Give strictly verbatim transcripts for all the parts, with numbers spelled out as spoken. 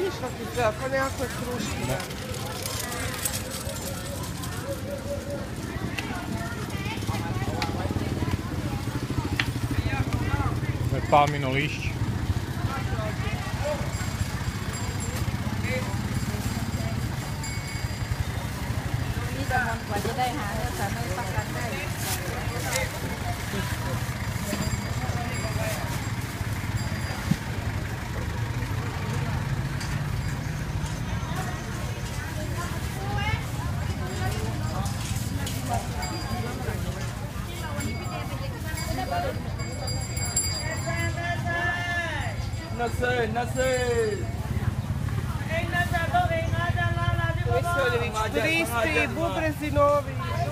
Vidiš što ti treba, pa nekakve kruške. Ovo je palmino lišće. Nasi, nasi. Turisti, bubrezi novi.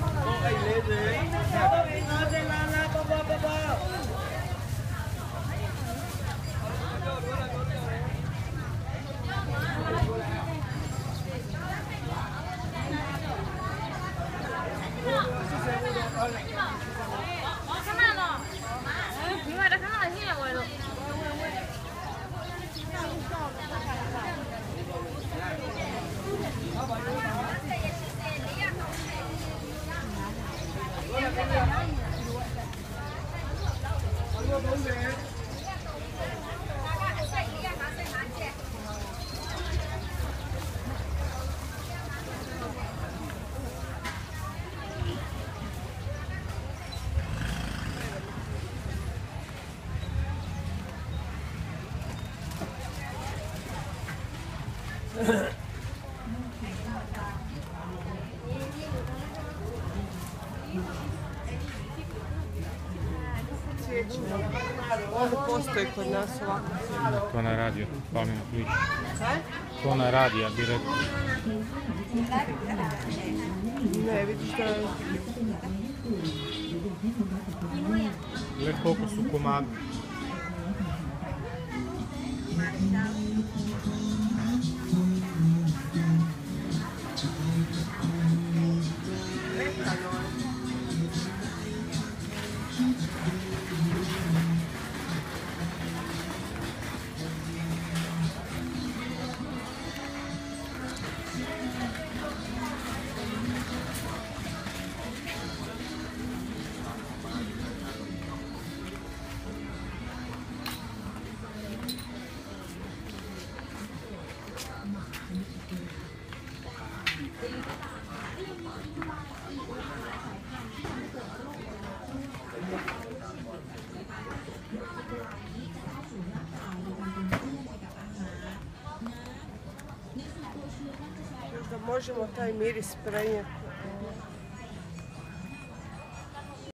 Ovo postoji kod nas ovako. To ne radi od palmino lišće. To ne radi, ja bih rekao. Ne, vidiš da je... Gled koliko su komadi. Da možemo taj miris prenijeti.